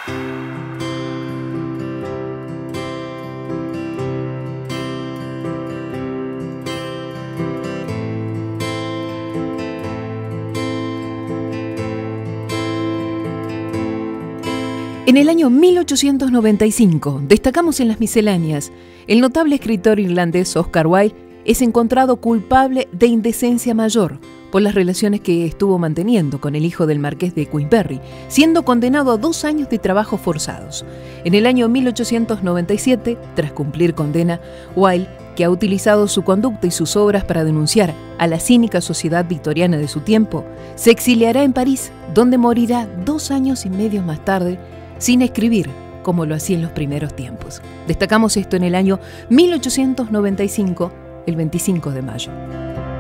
En el año 1895, destacamos en las misceláneas, el notable escritor irlandés Oscar Wilde es encontrado culpable de indecencia mayor por las relaciones que estuvo manteniendo con el hijo del marqués de Queensberry, siendo condenado a 2 años de trabajos forzados. En el año 1897, tras cumplir condena, Wilde, que ha utilizado su conducta y sus obras para denunciar a la cínica sociedad victoriana de su tiempo, se exiliará en París, donde morirá 2 años y medio más tarde, sin escribir como lo hacía en los primeros tiempos. Destacamos esto en el año 1895, el 25 de mayo.